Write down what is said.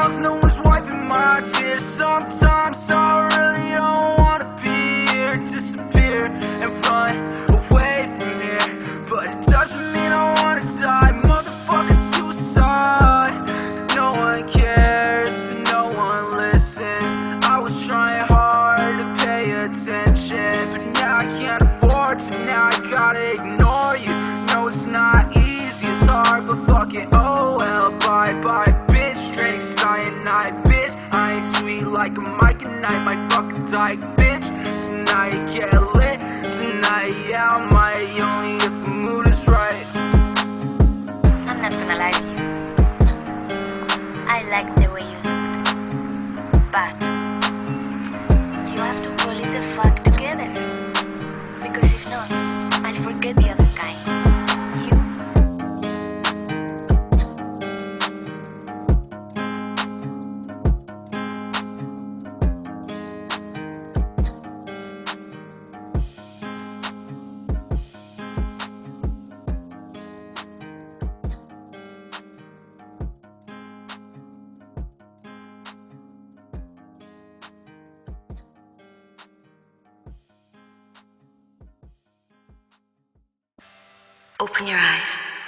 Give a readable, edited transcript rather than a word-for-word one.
smiles, no one's wiping my tears. Sometimes I really don't wanna be here, disappear and run away from here, but it doesn't mean I wanna die. Motherfucker, suicide. No one cares and no one listens. I was trying hard to pay attention, but now I can't afford to. Now I gotta ignore you. No, it's not easy, it's hard, but fuck it, oh well. Bye, bitch, drink cyanide, bitch. I ain't sweet like a mic and I might fucking die, bitch. Tonight get lit, tonight, yeah, I might, only if the mood is right. I'm not gonna lie to you, I like the way you looked, but you have to pull it the fuck together, because if not, I'll forget the other guy. You. Open your eyes.